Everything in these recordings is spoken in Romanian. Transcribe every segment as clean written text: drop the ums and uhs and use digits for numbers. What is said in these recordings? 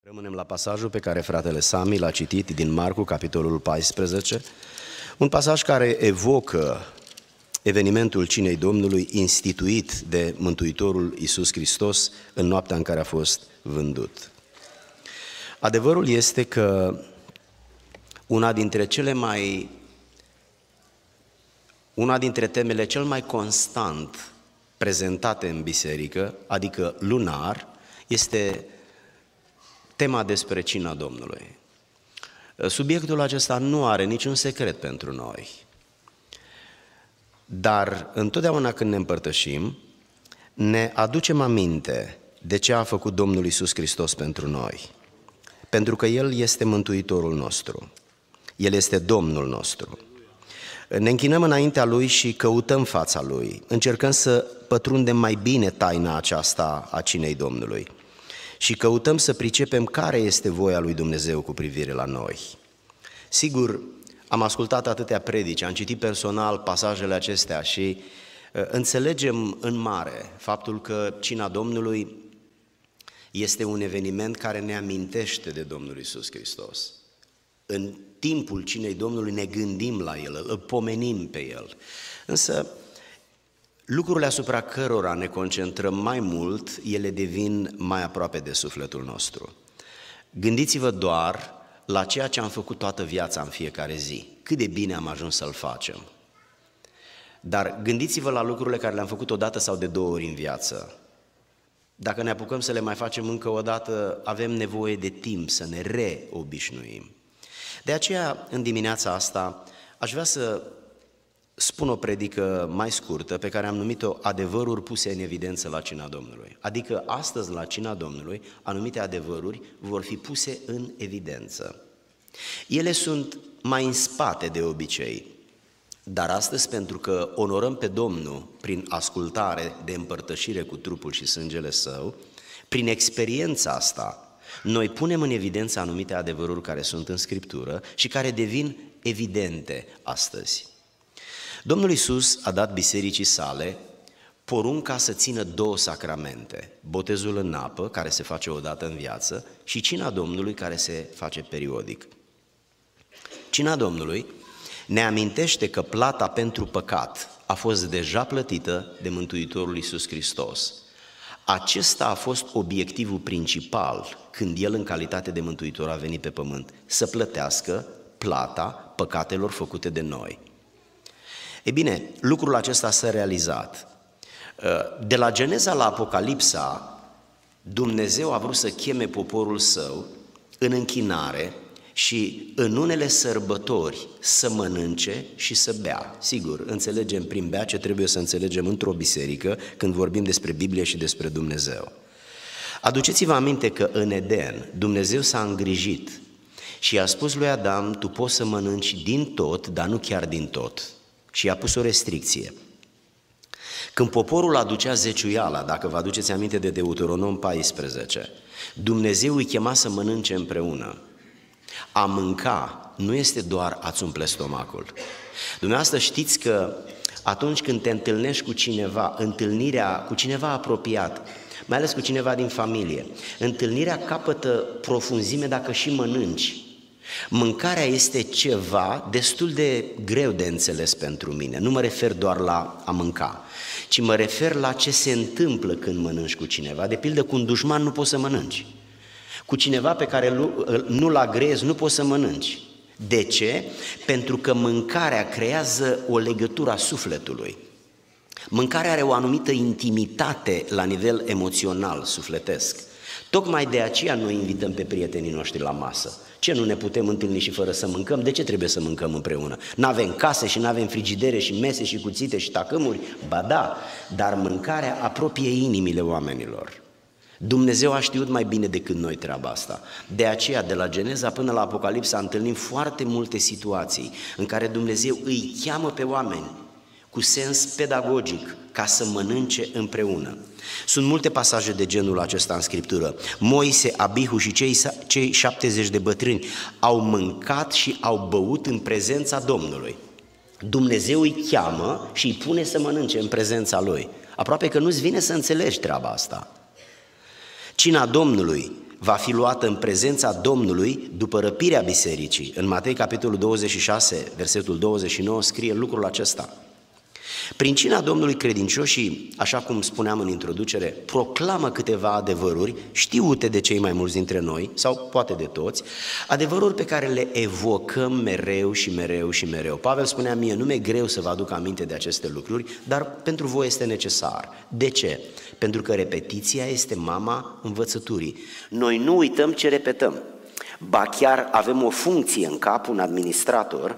Rămânem la pasajul pe care fratele Sami l-a citit din Marcu, capitolul 14, un pasaj care evocă evenimentul cinei Domnului instituit de Mântuitorul Iisus Hristos în noaptea în care a fost vândut. Adevărul este că una dintre temele cel mai constant prezentate în biserică, adică lunar, este tema despre cina Domnului. Subiectul acesta nu are niciun secret pentru noi, dar întotdeauna când ne împărtășim, ne aducem aminte de ce a făcut Domnul Iisus Hristos pentru noi, pentru că El este Mântuitorul nostru, El este Domnul nostru. Ne închinăm înaintea Lui și căutăm fața Lui, încercăm să pătrundem mai bine taina aceasta a cinei Domnului și căutăm să pricepem care este voia lui Dumnezeu cu privire la noi. Sigur, am ascultat atâtea predici, am citit personal pasajele acestea și înțelegem în mare faptul că cina Domnului este un eveniment care ne amintește de Domnul Iisus Hristos. În timpul cinei Domnului ne gândim la El, îl pomenim pe El, însă lucrurile asupra cărora ne concentrăm mai mult, ele devin mai aproape de sufletul nostru. Gândiți-vă doar la ceea ce am făcut toată viața în fiecare zi, cât de bine am ajuns să-l facem. Dar gândiți-vă la lucrurile care le-am făcut odată sau de 2 ori în viață. Dacă ne apucăm să le mai facem încă o dată, avem nevoie de timp să ne reobișnuim. De aceea, în dimineața asta, aș vrea să spun o predică mai scurtă pe care am numit-o adevăruri puse în evidență la cina Domnului. Adică astăzi la cina Domnului anumite adevăruri vor fi puse în evidență. Ele sunt mai în spate de obicei, dar astăzi, pentru că onorăm pe Domnul prin ascultare de împărtășire cu trupul și sângele Său, prin experiența asta noi punem în evidență anumite adevăruri care sunt în Scriptură și care devin evidente astăzi. Domnul Iisus a dat bisericii sale porunca să țină 2 sacramente, botezul în apă, care se face o dată în viață, și cina Domnului, care se face periodic. Cina Domnului ne amintește că plata pentru păcat a fost deja plătită de Mântuitorul Iisus Hristos. Acesta a fost obiectivul principal când El, în calitate de Mântuitor, a venit pe pământ, să plătească plata păcatelor făcute de noi. Ei bine, lucrul acesta s-a realizat. De la Geneza la Apocalipsa, Dumnezeu a vrut să cheme poporul Său în închinare și în unele sărbători să mănânce și să bea. Sigur, înțelegem prin bea ce trebuie să înțelegem într-o biserică când vorbim despre Biblie și despre Dumnezeu. Aduceți-vă aminte că în Eden Dumnezeu s-a îngrijit și i-a spus lui Adam: tu poți să mănânci din tot, dar nu chiar din tot. Și i-a pus o restricție. Când poporul aducea zeciuiala, dacă vă aduceți aminte de Deuteronom 14, Dumnezeu îi chema să mănânce împreună. A mânca nu este doar a-ți umple stomacul. Dumneavoastră știți că atunci când te întâlnești cu cineva, întâlnirea cu cineva apropiat, mai ales cu cineva din familie, întâlnirea capătă profunzime dacă și mănânci. Mâncarea este ceva destul de greu de înțeles pentru mine. Nu mă refer doar la a mânca, ci mă refer la ce se întâmplă când mănânci cu cineva. De pildă, cu un dușman nu poți să mănânci. Cu cineva pe care nu-l agrezi nu poți să mănânci. De ce? Pentru că mâncarea creează o legătură a sufletului. Mâncarea are o anumită intimitate la nivel emoțional, sufletesc. Tocmai de aceea noi invităm pe prietenii noștri la masă. Ce, nu ne putem întâlni și fără să mâncăm? De ce trebuie să mâncăm împreună? N-avem case și n-avem frigidere și mese și cuțite și tacâmuri? Ba da, dar mâncarea apropie inimile oamenilor. Dumnezeu a știut mai bine decât noi treaba asta. De aceea, de la Geneza până la Apocalipsa, întâlnim foarte multe situații în care Dumnezeu îi cheamă pe oameni cu sens pedagogic ca să mănânce împreună. Sunt multe pasaje de genul acesta în Scriptură. Moise, Abihu și cei 70 de bătrâni au mâncat și au băut în prezența Domnului. Dumnezeu îi cheamă și îi pune să mănânce în prezența Lui. Aproape că nu-ți vine să înțelegi treaba asta. Cina Domnului va fi luată în prezența Domnului după răpirea bisericii. În Matei, capitolul 26, versetul 29, scrie lucrul acesta. Prin cina Domnului credincioșii, așa cum spuneam în introducere, proclamă câteva adevăruri știute de cei mai mulți dintre noi, sau poate de toți, adevăruri pe care le evocăm mereu și mereu și mereu. Pavel spunea mie, nu mi-e greu să vă aduc aminte de aceste lucruri, dar pentru voi este necesar. De ce? Pentru că repetiția este mama învățăturii. Noi nu uităm ce repetăm, ba chiar avem o funcție în cap, un administrator,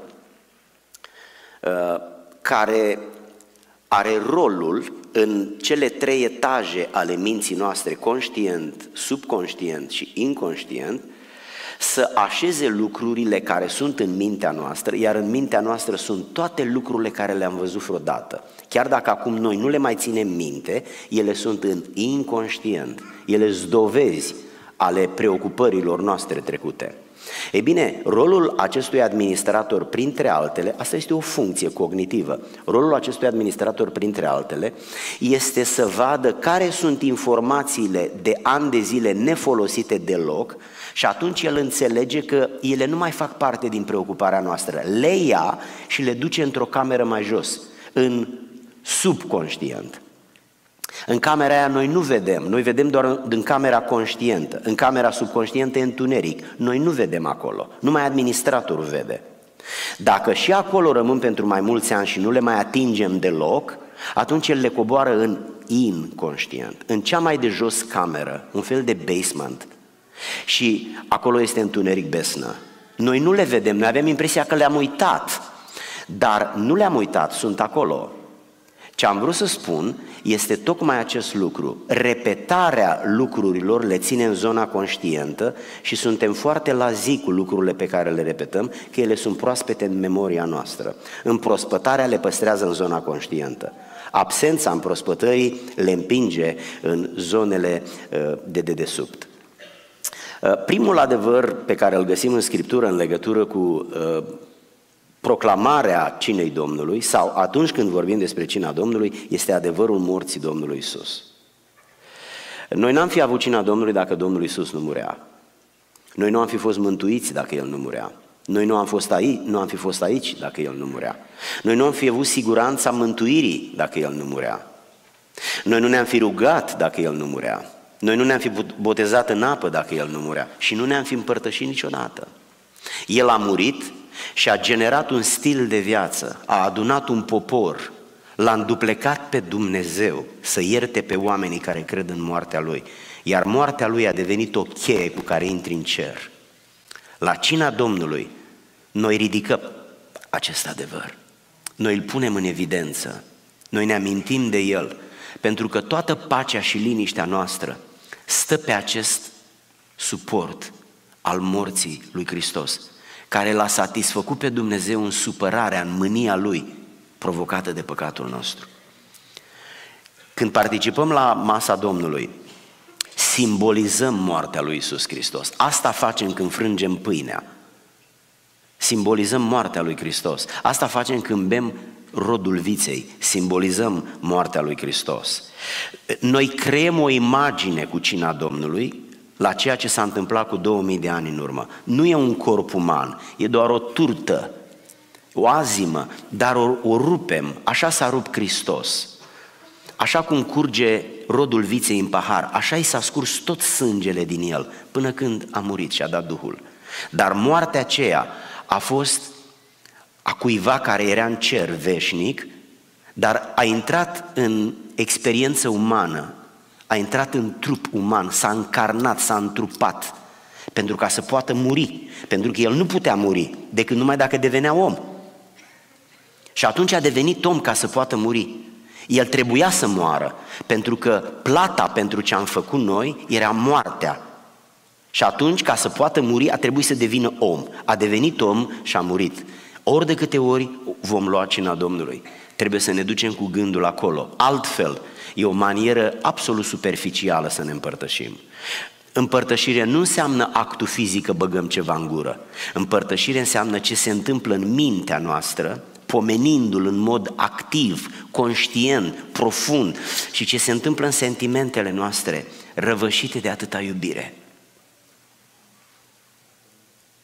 care are rolul în cele 3 etaje ale minții noastre, conștient, subconștient și inconștient, să așeze lucrurile care sunt în mintea noastră, iar în mintea noastră sunt toate lucrurile care le-am văzut vreodată. Chiar dacă acum noi nu le mai ținem minte, ele sunt în inconștient, ele sunt dovezi ale preocupărilor noastre trecute. Ei bine, rolul acestui administrator, printre altele, asta este o funcție cognitivă, rolul acestui administrator, printre altele, este să vadă care sunt informațiile de ani de zile nefolosite deloc și atunci el înțelege că ele nu mai fac parte din preocuparea noastră. Le ia și le duce într-o cameră mai jos, în subconștient. În camera aia noi nu vedem, noi vedem doar în camera conștientă, în camera subconștientă e întuneric, noi nu vedem acolo, numai administratorul vede. Dacă și acolo rămân pentru mai mulți ani și nu le mai atingem deloc, atunci el le coboară în inconștient, în cea mai de jos cameră, un fel de basement, și acolo este întuneric besnă. Noi nu le vedem, noi avem impresia că le-am uitat, dar nu le-am uitat, sunt acolo. Ce am vrut să spun este tocmai acest lucru. Repetarea lucrurilor le ține în zona conștientă și suntem foarte la zi cu lucrurile pe care le repetăm, că ele sunt proaspete în memoria noastră. Împrospătarea le păstrează în zona conștientă. Absența împrospătării le împinge în zonele de dedesubt. Primul adevăr pe care îl găsim în Scriptură în legătură cu proclamarea cinei Domnului, sau atunci când vorbim despre cina Domnului, este adevărul morții Domnului Iisus. Noi n-am fi avut cina Domnului dacă Domnul Iisus nu murea. Noi nu am fi fost mântuiți dacă El nu murea. Noi nu am fi fost aici dacă El nu murea. Noi nu am fi avut siguranța mântuirii dacă El nu murea. Noi nu ne-am fi rugat dacă El nu murea. Noi nu ne-am fi botezat în apă dacă El nu murea. Și nu ne-am fi împărtășit niciodată. El a murit și a generat un stil de viață, a adunat un popor, l-a înduplecat pe Dumnezeu să ierte pe oamenii care cred în moartea Lui, iar moartea Lui a devenit o cheie cu care intri în cer. La cina Domnului noi ridicăm acest adevăr, noi îl punem în evidență, noi ne amintim de El, pentru că toată pacea și liniștea noastră stă pe acest suport al morții lui Hristos, care l-a satisfăcut pe Dumnezeu în supărarea, în mânia Lui provocată de păcatul nostru. Când participăm la masa Domnului, simbolizăm moartea lui Iisus Hristos. Asta facem când frângem pâinea. Simbolizăm moartea lui Hristos. Asta facem când bem rodul viței. Simbolizăm moartea lui Hristos. Noi creăm o imagine cu cina Domnului la ceea ce s-a întâmplat cu 2000 de ani în urmă. Nu e un corp uman, e doar o turtă, o azimă, dar o rupem. Așa s-a rupt Hristos. Așa cum curge rodul viței în pahar, așa i s-a scurs tot sângele din el, până când a murit și a dat Duhul. Dar moartea aceea a fost a cuiva care era în cer veșnic, dar a intrat în experiență umană, a intrat în trup uman, s-a încarnat, s-a întrupat, pentru ca să poată muri, pentru că el nu putea muri decât numai dacă devenea om. Și atunci a devenit om ca să poată muri. El trebuia să moară, pentru că plata pentru ce am făcut noi era moartea. Și atunci, ca să poată muri, a trebuit să devină om. A devenit om și a murit. Ori de câte ori vom lua cina Domnului, trebuie să ne ducem cu gândul acolo. Altfel, e o manieră absolut superficială să ne împărtășim. Împărtășirea nu înseamnă actul fizic că băgăm ceva în gură. Împărtășirea înseamnă ce se întâmplă în mintea noastră, pomenindu-l în mod activ, conștient, profund, și ce se întâmplă în sentimentele noastre, răvășite de atâta iubire.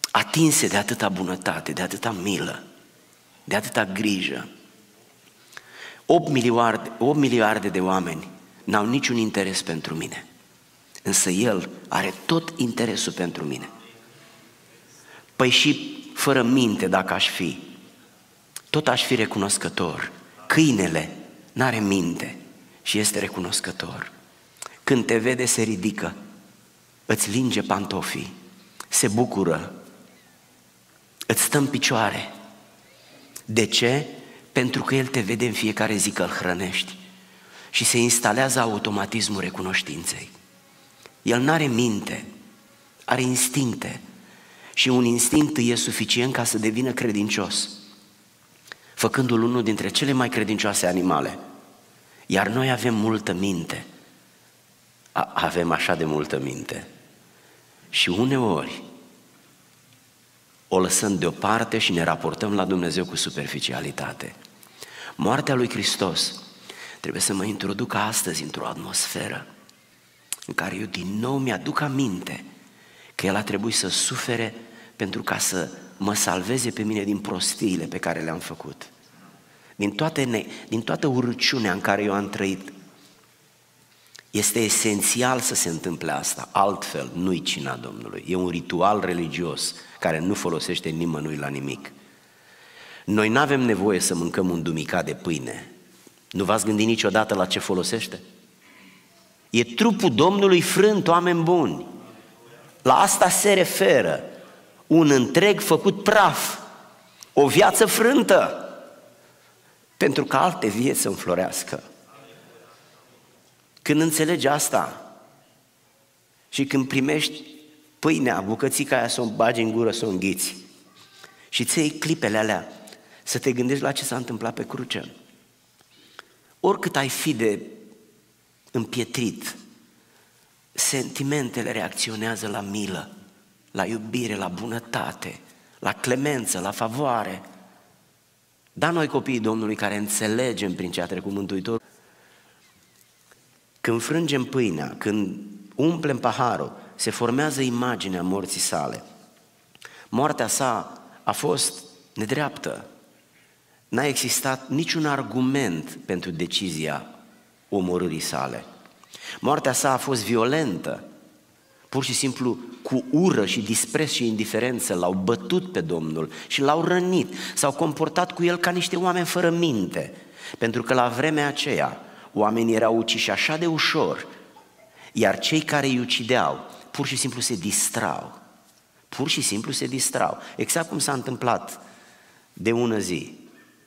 atinse de atâta bunătate, de atâta milă, de atâta grijă. 8 miliarde de oameni n-au niciun interes pentru mine, însă El are tot interesul pentru mine. Păi și fără minte dacă aș fi, tot aș fi recunoscător. Câinele n-are minte și este recunoscător. Când te vede se ridică, îți linge pantofii, se bucură, îți stă în picioare. De ce? Pentru că El te vede în fiecare zi că îl hrănești și se instalează automatismul recunoștinței. El n-are minte, are instincte și un instinct e suficient ca să devină credincios, făcându-l unul dintre cele mai credincioase animale. Iar noi avem multă minte, avem așa de multă minte și uneori o lăsăm deoparte și ne raportăm la Dumnezeu cu superficialitate. Moartea lui Hristos trebuie să mă introducă astăzi într-o atmosferă în care eu din nou mi-aduc aminte că El a trebuit să sufere pentru ca să mă salveze pe mine din prostiile pe care le-am făcut, din toată urăciunea în care eu am trăit. Este esențial să se întâmple asta, altfel nu-i cina Domnului. E un ritual religios care nu folosește nimănui la nimic. Noi nu avem nevoie să mâncăm un dumicat de pâine. Nu v-ați gândit niciodată la ce folosește? E trupul Domnului frânt, oameni buni. La asta se referă. Un întreg făcut praf, o viață frântă, pentru că alte vieți să înflorească. Când înțelegi asta și când primești pâinea, bucățica aia să o bagi în gură, să o înghiți și ți iei clipele alea să te gândești la ce s-a întâmplat pe cruce. Oricât ai fi de împietrit, sentimentele reacționează la milă, la iubire, la bunătate, la clemență, la favoare. Dar noi copiii Domnului care înțelegem prin ce a trecut Mântuitorul, când frângem pâinea, când umplem paharul, se formează imaginea morții sale. Moartea sa a fost nedreaptă. N-a existat niciun argument pentru decizia omorârii sale. Moartea sa a fost violentă. Pur și simplu cu ură și dispreț și indiferență l-au bătut pe Domnul și l-au rănit. S-au comportat cu El ca niște oameni fără minte. Pentru că la vremea aceea oamenii erau uciși așa de ușor, iar cei care îi ucideau pur și simplu se distrau. Pur și simplu se distrau. Exact cum s-a întâmplat de ună zi.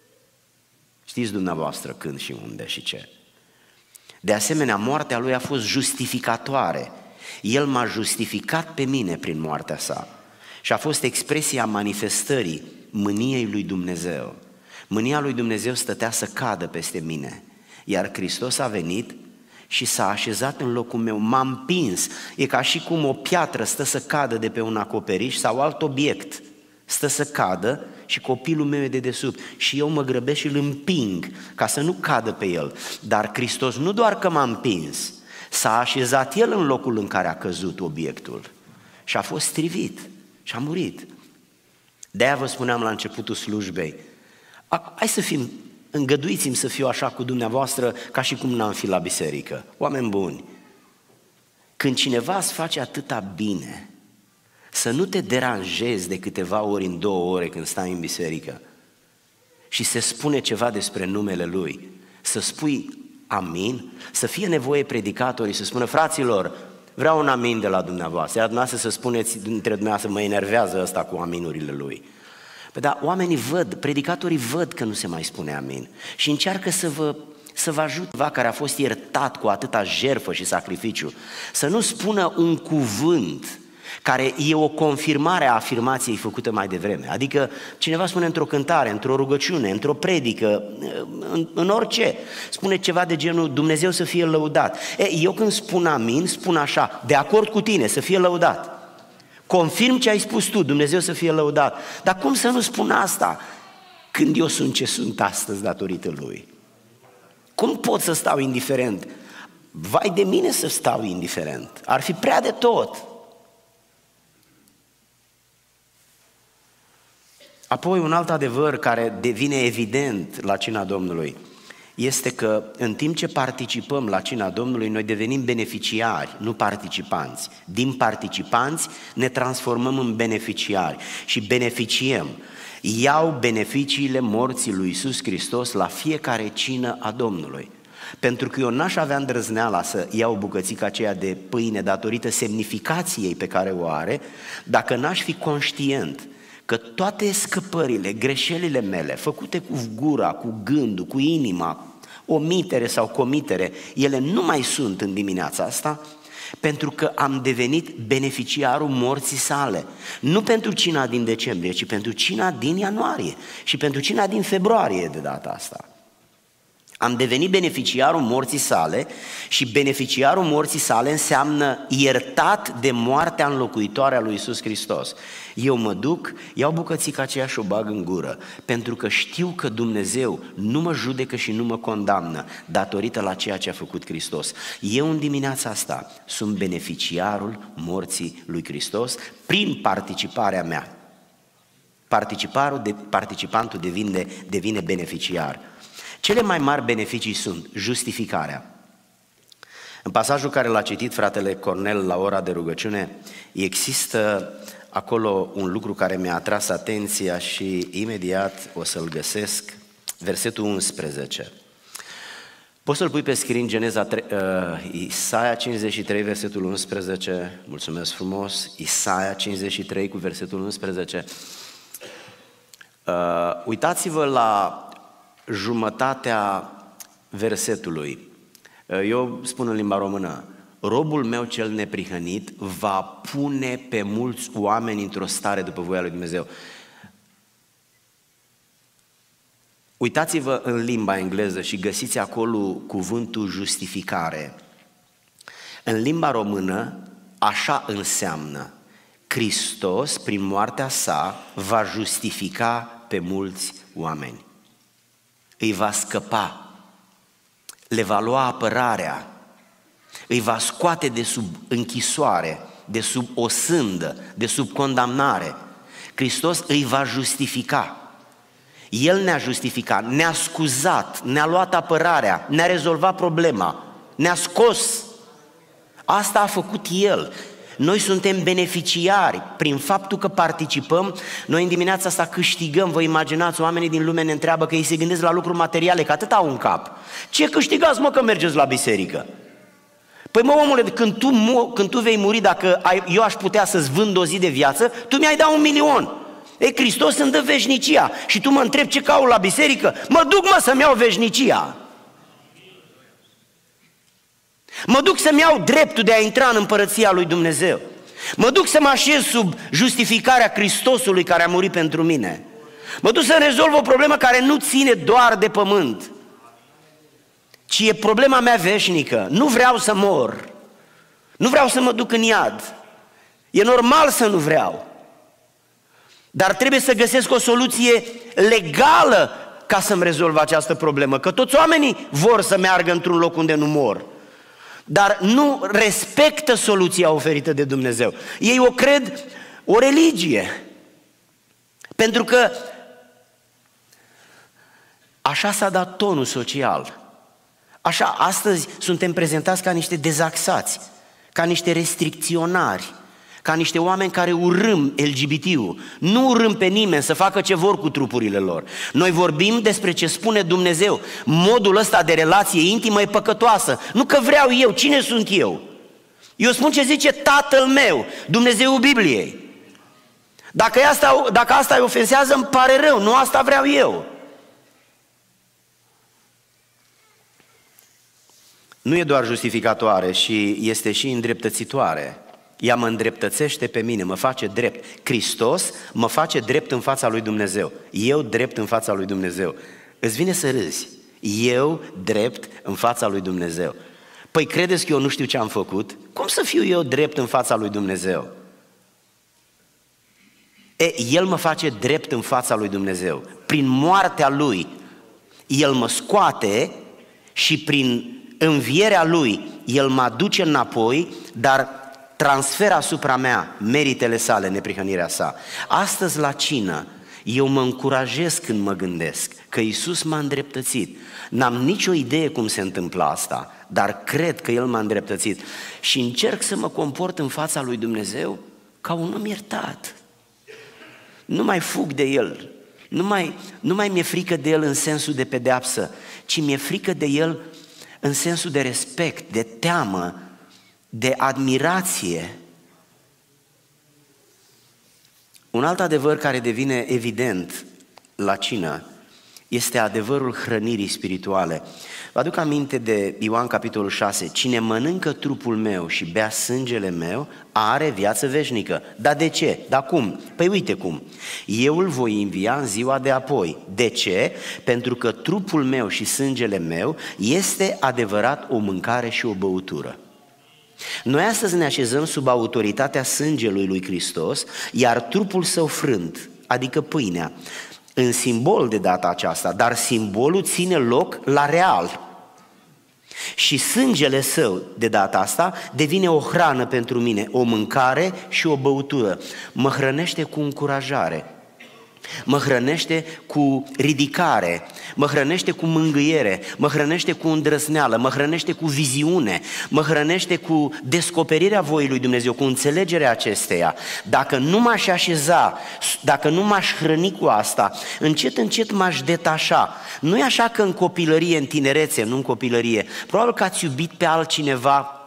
Știți dumneavoastră când și unde și ce. De asemenea, moartea lui a fost justificatoare. El m-a justificat pe mine prin moartea sa și a fost expresia manifestării mâniei lui Dumnezeu. Mânia lui Dumnezeu stătea să cadă peste mine, iar Hristos a venit și s-a așezat în locul meu, m-a împins. E ca și cum o piatră stă să cadă de pe un acoperiș sau alt obiect stă să cadă și copilul meu e de desubt și eu mă grăbesc și îl împing ca să nu cadă pe el. Dar Hristos nu doar că m-a împins, s-a așezat El în locul în care a căzut obiectul și a fost strivit și a murit. De-aia vă spuneam la începutul slujbei, hai să fim, îngăduiți-mi să fiu așa cu dumneavoastră ca și cum n-am fi la biserică. Oameni buni, când cineva îți face atâta bine, să nu te deranjezi de câteva ori în 2 ore când stai în biserică și se spune ceva despre numele Lui, să spui amin, să fie nevoie predicatorii să spună, fraților, vreau un amin de la dumneavoastră, iar dumneavoastră să spuneți dintre dumneavoastră, mă enervează ăsta cu aminurile lui. Păi da, oamenii văd, predicatorii văd că nu se mai spune amin și încearcă să vă ajute care a fost iertat cu atâta jertfă și sacrificiu, să nu spună un cuvânt care e o confirmare a afirmației făcute mai devreme. Adică cineva spune într-o cântare, într-o rugăciune, într-o predică, în orice, spune ceva de genul Dumnezeu să fie lăudat. Eu când spun amin, spun așa, de acord cu tine, să fie lăudat. Confirm ce ai spus tu, Dumnezeu să fie lăudat. Dar cum să nu spun asta când eu sunt ce sunt astăzi datorită Lui? Cum pot să stau indiferent? Vai de mine să stau indiferent, ar fi prea de tot. Apoi un alt adevăr care devine evident la cina Domnului este că în timp ce participăm la cina Domnului, noi devenim beneficiari, nu participanți. Din participanți ne transformăm în beneficiari și beneficiem. Iau beneficiile morții lui Iisus Hristos la fiecare cină a Domnului. Pentru că eu n-aș avea îndrăzneala să iau bucățica aceea de pâine datorită semnificației pe care o are, dacă n-aș fi conștient că toate scăpările, greșelile mele, făcute cu gura, cu gândul, cu inima, omitere sau comitere, ele nu mai sunt în dimineața asta, pentru că am devenit beneficiarul morții sale. Nu pentru cina din decembrie, ci pentru cina din ianuarie și pentru cina din februarie de data asta. Am devenit beneficiarul morții sale și beneficiarul morții sale înseamnă iertat de moartea înlocuitoare a lui Iisus Hristos. Eu mă duc, iau bucățica aceea și o bag în gură, pentru că știu că Dumnezeu nu mă judecă și nu mă condamnă datorită la ceea ce a făcut Hristos. Eu în dimineața asta sunt beneficiarul morții lui Hristos prin participarea mea. Participantul devine beneficiar. Cele mai mari beneficii sunt justificarea. În pasajul care l-a citit fratele Cornel la ora de rugăciune, există acolo un lucru care mi-a atras atenția și imediat o să-l găsesc, versetul 11. Poți să-l pui pe screen, Isaia 53, versetul 11, mulțumesc frumos, Isaia 53 cu versetul 11. Uitați-vă la jumătatea versetului. Eu spun în limba română: robul meu cel neprihănit va pune pe mulți oameni într-o stare după voia lui Dumnezeu. Uitați-vă în limba engleză și găsiți acolo cuvântul justificare. În limba română așa înseamnă: Hristos, prin moartea sa, va justifica pe mulți oameni. Îi va scăpa, le va lua apărarea, îi va scoate de sub închisoare, de sub o sândă, de sub condamnare. Hristos îi va justifica. El ne-a justificat, ne-a scuzat, ne-a luat apărarea, ne-a rezolvat problema, ne-a scos. Asta a făcut El. Noi suntem beneficiari prin faptul că participăm. Noi în dimineața asta câștigăm. Vă imaginați, oamenii din lume ne întreabă, că ei se gândesc la lucruri materiale, că atât au în cap. Ce câștigați, mă, că mergeți la biserică? Păi mă, omule, când tu vei muri, dacă eu aș putea să-ți vând o zi de viață, tu mi-ai dat 1.000.000. Ei, Hristos îmi dă veșnicia și tu mă întrebi ce caut la biserică? Mă duc, mă, să-mi iau veșnicia. Mă duc să-mi iau dreptul de a intra în împărăția lui Dumnezeu. Mă duc să mă așez sub justificarea Hristosului care a murit pentru mine. Mă duc să rezolv o problemă care nu ține doar de pământ, ci e problema mea veșnică. Nu vreau să mor. Nu vreau să mă duc în iad. E normal să nu vreau. Dar trebuie să găsesc o soluție legală ca să-mi rezolv această problemă. Că toți oamenii vor să meargă într-un loc unde nu mor, dar nu respectă soluția oferită de Dumnezeu. Ei o cred o religie. Pentru că așa s-a dat tonul social. Așa, astăzi suntem prezentați ca niște dezaxați, ca niște restricționari, ca niște oameni care urâm LGBT-ul. Nu urâm pe nimeni să facă ce vor cu trupurile lor. Noi vorbim despre ce spune Dumnezeu. Modul ăsta de relație intimă e păcătoasă. Nu că vreau eu, cine sunt eu? Eu spun ce zice Tatăl meu, Dumnezeul Bibliei. Dacă asta îi ofensează, îmi pare rău, nu asta vreau eu. Nu e doar justificatoare, și este și îndreptățitoare. Ea mă îndreptățește pe mine, mă face drept. Hristos mă face drept în fața lui Dumnezeu. Eu drept în fața lui Dumnezeu. Îți vine să râzi. Eu drept în fața lui Dumnezeu. Păi credeți că eu nu știu ce am făcut? Cum să fiu eu drept în fața lui Dumnezeu? El mă face drept în fața lui Dumnezeu. Prin moartea Lui, El mă scoate și prin învierea Lui, El mă aduce înapoi, dar transferă asupra mea meritele sale, neprihănirea sa. Astăzi la cină Eu mă încurajez când mă gândesc că Iisus m-a îndreptățit. N-am nicio idee cum se întâmplă asta, dar cred că El m-a îndreptățit și încerc să mă comport în fața lui Dumnezeu ca un om iertat. Nu mai fug de El, nu mai mi-e frică de El în sensul de pedeapsă, ci mi-e frică de El în sensul de respect, de teamă, de admirație. Un alt adevăr care devine evident la cină este adevărul hrănirii spirituale. Vă aduc aminte de Ioan capitolul 6, cine mănâncă trupul meu și bea sângele meu are viață veșnică. Dar de ce? Dar cum? Păi uite cum, eu îl voi învia în ziua de apoi. De ce? Pentru că trupul meu și sângele meu este adevărat o mâncare și o băutură. Noi astăzi ne așezăm sub autoritatea sângelui lui Hristos, iar trupul său frânt, adică pâinea, în simbol de data aceasta, dar simbolul ține loc la real. Și sângele său de data asta devine o hrană pentru mine, o mâncare și o băutură. Mă hrănește cu încurajare, mă hrănește cu ridicare, mă hrănește cu mângâiere, mă hrănește cu îndrăzneală, mă hrănește cu viziune, mă hrănește cu descoperirea voii lui Dumnezeu, cu înțelegerea acesteia. Dacă nu m-aș așeza, dacă nu m-aș hrăni cu asta, încet, încet m-aș detașa. Nu e așa că în copilărie, în tinerețe, nu în copilărie, probabil că ați iubit pe altcineva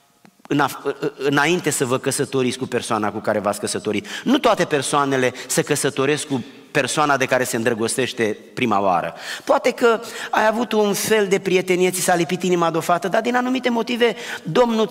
înainte să vă căsătoriți cu persoana cu care v-ați căsătorit. Nu toate persoanele se căsătoresc cu persoana de care se îndrăgostește prima oară. Poate că ai avut un fel de prietenie, ți s-a lipit inima de o fată, dar din anumite motive Domnul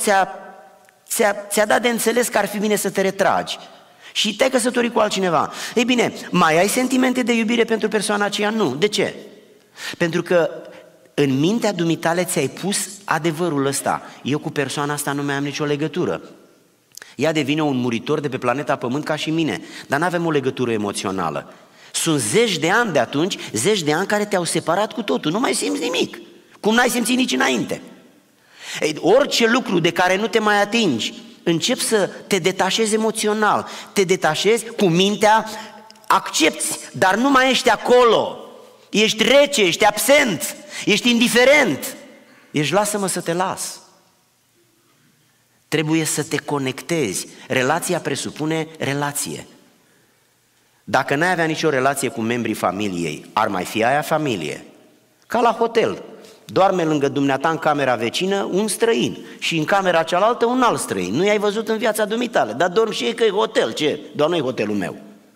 ți-a dat de înțeles că ar fi bine să te retragi și te-ai căsătorit cu altcineva. Ei bine, mai ai sentimente de iubire pentru persoana aceea? Nu. De ce? Pentru că în mintea dumitale ți-ai pus adevărul ăsta. Eu cu persoana asta nu mai am nicio legătură. Ea devine un muritor de pe planeta Pământ ca și mine, dar nu avem o legătură emoțională. Sunt zeci de ani de atunci, zeci de ani care te-au separat cu totul, nu mai simți nimic, cum n-ai simțit nici înainte. Ei, orice lucru de care nu te mai atingi, începi să te detașezi emoțional, te detașezi cu mintea, accepti, dar nu mai ești acolo. Ești rece, ești absent, ești indiferent. Ești lasă-mă să te las. Trebuie să te conectezi. Relația presupune relație. Dacă n-ai avea nicio relație cu membrii familiei, ar mai fi aia familie? Ca la hotel. Doarme lângă dumneata în camera vecină un străin și în camera cealaltă un alt străin. Nu i-ai văzut în viața dumitale, dar dorm și ei că e hotel. Ce? Doar nu-i hotelul meu.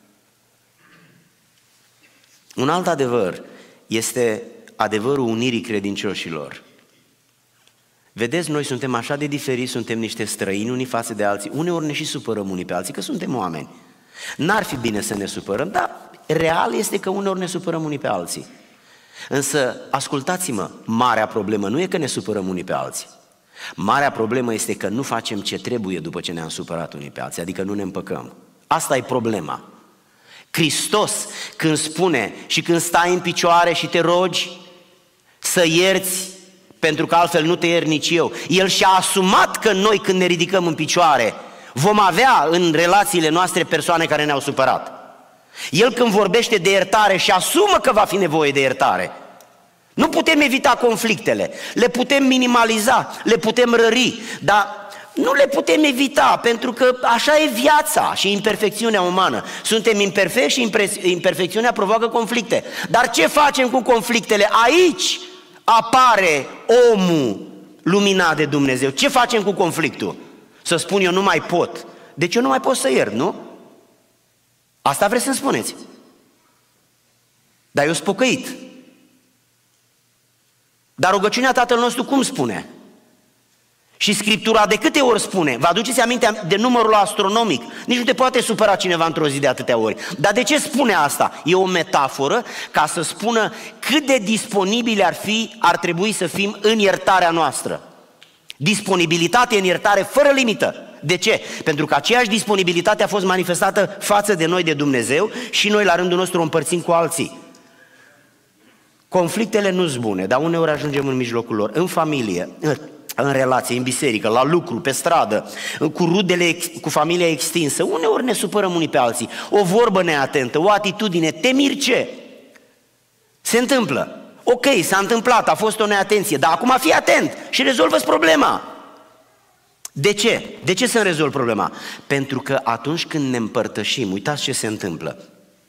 Un alt adevăr este adevărul unirii credincioșilor. Vedeți, noi suntem așa de diferiți, suntem niște străini unii față de alții, uneori ne și supărăm unii pe alții, că suntem oameni. N-ar fi bine să ne supărăm, dar real este că uneori ne supărăm unii pe alții. Însă, ascultați-mă, marea problemă nu e că ne supărăm unii pe alții. Marea problemă este că nu facem ce trebuie după ce ne-am supărat unii pe alții, adică nu ne împăcăm. Asta e problema. Hristos, când spune și când stai în picioare și te rogi să ierți, pentru că altfel nu te iert nici eu, El și-a asumat că noi când ne ridicăm în picioare vom avea în relațiile noastre persoane care ne-au supărat. El când vorbește de iertare și asumă că va fi nevoie de iertare. Nu putem evita conflictele, le putem minimaliza, le putem rări, dar nu le putem evita, pentru că așa e viața și imperfecțiunea umană. Suntem imperfecți și imperfecțiunea provoacă conflicte. Dar ce facem cu conflictele? Aici apare omul luminat de Dumnezeu. Ce facem cu conflictul? Să spun eu nu mai pot. Deci eu nu mai pot să iert, nu? Asta vreți să-mi spuneți? Dar eu sunt pocăit. Dar rugăciunea Tatăl nostru cum spune? Și Scriptura de câte ori spune? Vă aduceți aminte de numărul astronomic? Nici nu te poate supăra cineva într-o zi de atâtea ori. Dar de ce spune asta? E o metaforă ca să spună cât de disponibili ar trebui să fim în iertarea noastră. Disponibilitate în iertare fără limită. De ce? Pentru că aceeași disponibilitate a fost manifestată față de noi de Dumnezeu și noi la rândul nostru o împărțim cu alții. Conflictele nu sunt bune, dar uneori ajungem în mijlocul lor. În familie, în relație, în biserică, la lucru, pe stradă, cu rudele, cu familia extinsă, uneori ne supărăm unii pe alții, o vorbă neatentă, o atitudine, te miri ce? Se întâmplă. Ok, s-a întâmplat, a fost o neatenție, dar acum fii atent și rezolvă-ți problema. De ce? De ce să-mi rezolv problema? Pentru că atunci când ne împărtășim, uitați ce se întâmplă.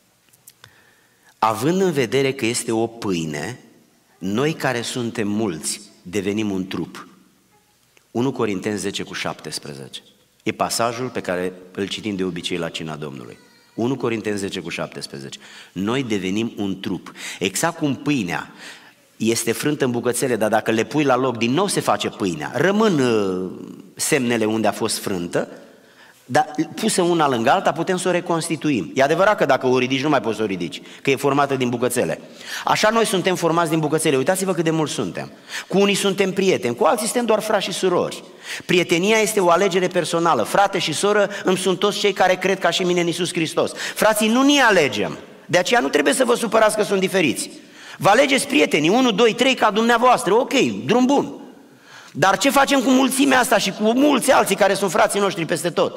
Având în vedere că este o pâine, noi care suntem mulți devenim un trup. 1 Corinteni 10:17. E pasajul pe care îl citim de obicei la cina Domnului. 1 Corinteni 10:17. Noi devenim un trup. Exact cum pâinea este frântă în bucățele, dar dacă le pui la loc, din nou se face pâinea. Rămân semnele unde a fost frântă, dar pusă una lângă alta putem să o reconstituim. E adevărat că dacă o ridici, nu mai poți să o ridici, că e formată din bucățele. Așa noi suntem formați din bucățele. Uitați-vă cât de mulți suntem. Cu unii suntem prieteni, cu alții suntem doar frați și surori. Prietenia este o alegere personală. Frate și soră îmi sunt toți cei care cred ca și mine în Iisus Hristos. Frații, nu ne alegem. De aceea nu trebuie să vă supărați că sunt diferiți. Vă alegeți prietenii, 1, 2, 3 ca dumneavoastră, ok, drum bun. Dar ce facem cu mulțimea asta și cu mulți alții care sunt frații noștri peste tot?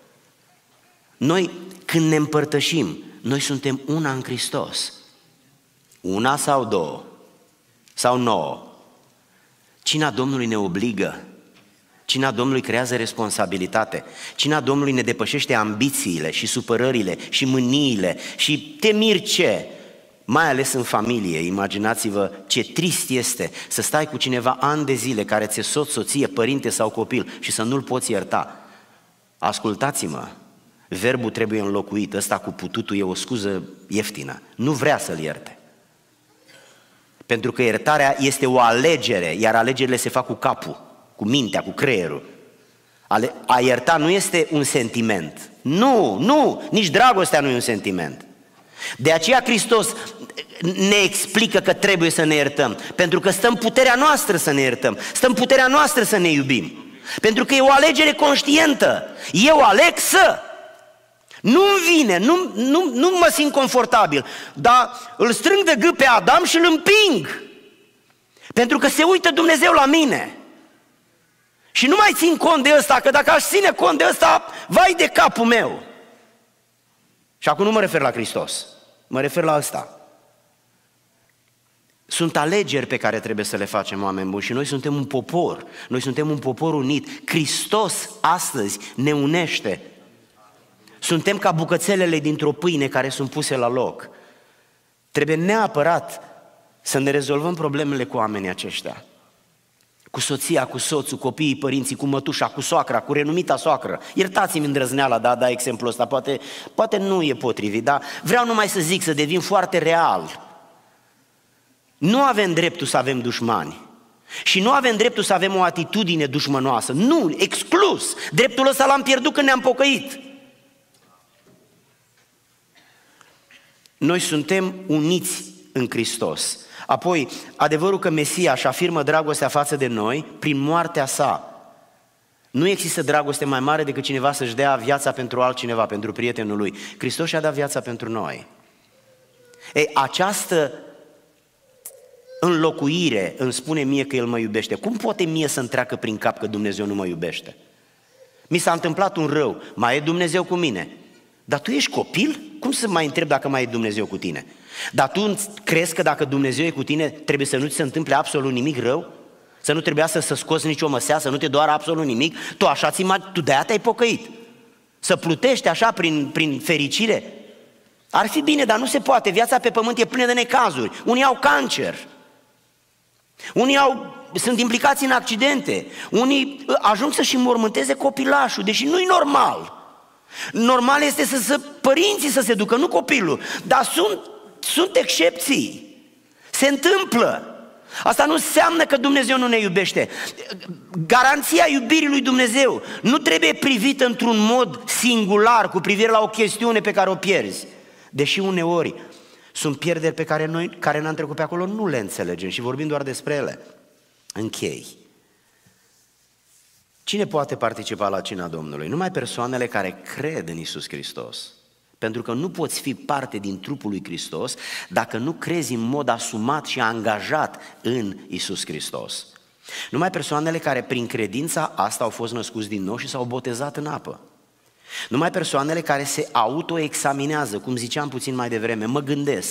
Noi, când ne împărtășim, noi suntem una în Hristos. Una sau două? Sau 9? Cina Domnului ne obligă. Cina Domnului creează responsabilitate. Cina Domnului ne depășește ambițiile și supărările și mâniile și te miri ce? Mai ales în familie, imaginați-vă ce trist este să stai cu cineva ani de zile care ți-e soț, soție, părinte sau copil și să nu-l poți ierta. Ascultați-mă, verbul trebuie înlocuit, ăsta cu pututul e o scuză ieftină. Nu vrea să-l ierte. Pentru că iertarea este o alegere, iar alegerile se fac cu capul, cu mintea, cu creierul. A ierta nu este un sentiment. Nu, nici dragostea nu e un sentiment. De aceea Hristos ne explică că trebuie să ne iertăm, pentru că stă în puterea noastră să ne iertăm, stă în puterea noastră să ne iubim, pentru că e o alegere conștientă. Eu aleg să. Nu-mi vine, nu mă simt confortabil, dar îl strâng de gât pe Adam și îl împing, pentru că se uită Dumnezeu la mine. Și nu mai țin cont de ăsta, că dacă aș ține cont de ăsta, vai de capul meu. Și acum nu mă refer la Hristos, mă refer la ăsta. Sunt alegeri pe care trebuie să le facem, oameni buni, și noi suntem un popor, noi suntem un popor unit. Hristos astăzi ne unește. Suntem ca bucățelele dintr-o pâine care sunt puse la loc. Trebuie neapărat să ne rezolvăm problemele cu oamenii aceștia. Cu soția, cu soțul, copiii, părinții, cu mătușa, cu soacra, cu renumita soacră. Iertați-mi îndrăzneala, da, exemplul ăsta, poate nu e potrivit, dar vreau numai să zic, să devin foarte real. Nu avem dreptul să avem dușmani și nu avem dreptul să avem o atitudine dușmănoasă. Nu, exclus. Dreptul ăsta l-am pierdut când ne-am pocăit. Noi suntem uniți în Hristos. Apoi, adevărul că Mesia își afirmă dragostea față de noi prin moartea sa. Nu există dragoste mai mare decât cineva să-și dea viața pentru altcineva, pentru prietenul lui. Hristos și-a dat viața pentru noi. Ei, această înlocuire îmi spune mie că El mă iubește. Cum poate mie să-mi treacă prin cap că Dumnezeu nu mă iubește? Mi s-a întâmplat un rău, mai e Dumnezeu cu mine? Dar tu ești copil? Cum să mai întreb dacă mai e Dumnezeu cu tine? Dar tu crezi că dacă Dumnezeu e cu tine trebuie să nu ți se întâmple absolut nimic rău? Să nu trebuia să scoți nicio măsea, să nu te doară absolut nimic? Tu așa tu de-aia te-ai pocăit. Să plutești așa prin fericire? Ar fi bine, dar nu se poate. Viața pe pământ e plină de necazuri. Unii au cancer. Unii sunt implicați în accidente. Unii ajung să-și înmormânteze copilașul, deși nu-i normal. Normal este părinții să se ducă, nu copilul. Dar sunt excepții. Se întâmplă. Asta nu înseamnă că Dumnezeu nu ne iubește. Garanția iubirii lui Dumnezeu nu trebuie privită într-un mod singular cu privire la o chestiune pe care o pierzi. Deși uneori sunt pierderi pe care noi, care n-am trecut pe acolo, nu le înțelegem și vorbim doar despre ele. Închei. Cine poate participa la cina Domnului? Numai persoanele care cred în Iisus Hristos. Pentru că nu poți fi parte din trupul lui Hristos dacă nu crezi în mod asumat și angajat în Iisus Hristos. Numai persoanele care prin credința asta au fost născuți din nou și s-au botezat în apă. Numai persoanele care se autoexaminează, cum ziceam puțin mai devreme, mă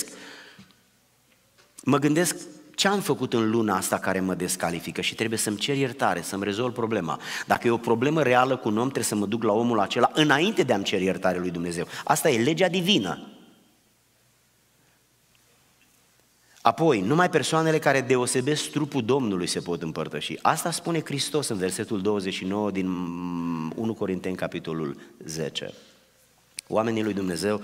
gândesc ce am făcut în luna asta care mă descalifică și trebuie să-mi cer iertare, să-mi rezolv problema. Dacă e o problemă reală cu un om, trebuie să mă duc la omul acela înainte de a-mi cer iertare lui Dumnezeu. Asta e legea divină. Apoi, numai persoanele care deosebesc trupul Domnului se pot împărtăși. Asta spune Hristos în versetul 29 din 1 Corinteni, capitolul 10. Oamenii lui Dumnezeu,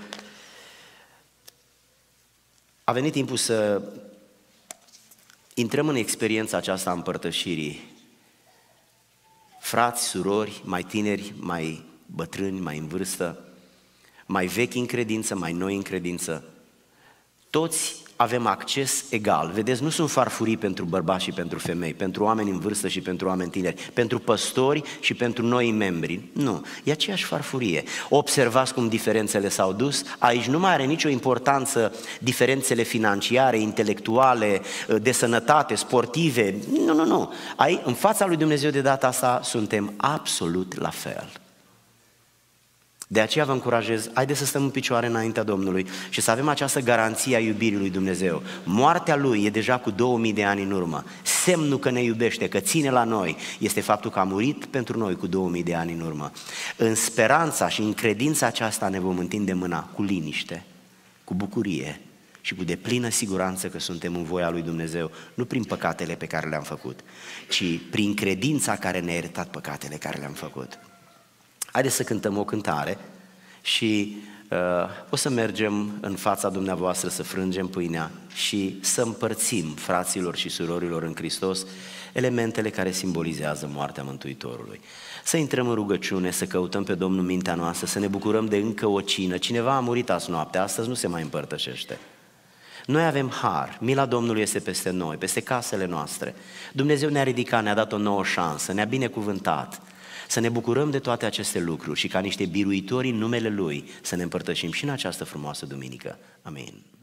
a venit timpul să intrăm în experiența aceasta a împărtășirii. Frați, surori, mai tineri, mai bătrâni, mai în vârstă, mai vechi în credință, mai noi în credință, toți avem acces egal. Vedeți, nu sunt farfurii pentru bărbați și pentru femei, pentru oameni în vârstă și pentru oameni tineri, pentru păstori și pentru noi membri. Nu, e aceeași farfurie. Observați cum diferențele s-au dus. Aici nu mai are nicio importanță diferențele financiare, intelectuale, de sănătate, sportive. Nu. În fața lui Dumnezeu de data asta suntem absolut la fel. De aceea vă încurajez, haideți să stăm în picioare înaintea Domnului și să avem această garanție a iubirii lui Dumnezeu. Moartea Lui e deja cu 2000 de ani în urmă. Semnul că ne iubește, că ține la noi, este faptul că a murit pentru noi cu 2000 de ani în urmă. În speranța și în credința aceasta ne vom întinde mâna cu liniște, cu bucurie și cu deplină siguranță că suntem în voia lui Dumnezeu, nu prin păcatele pe care le-am făcut, ci prin credința care ne-a iertat păcatele care le-am făcut. Haideți să cântăm o cântare și o să mergem în fața dumneavoastră să frângem pâinea și să împărțim fraților și surorilor în Hristos elementele care simbolizează moartea Mântuitorului. Să intrăm în rugăciune, să căutăm pe Domnul mintea noastră, să ne bucurăm de încă o cină. Cineva a murit azi noapte, astăzi nu se mai împărtășește. Noi avem har, mila Domnului este peste noi, peste casele noastre. Dumnezeu ne-a ridicat, ne-a dat o nouă șansă, ne-a binecuvântat. Să ne bucurăm de toate aceste lucruri și ca niște biruitori în numele Lui să ne împărtășim și în această frumoasă duminică. Amin.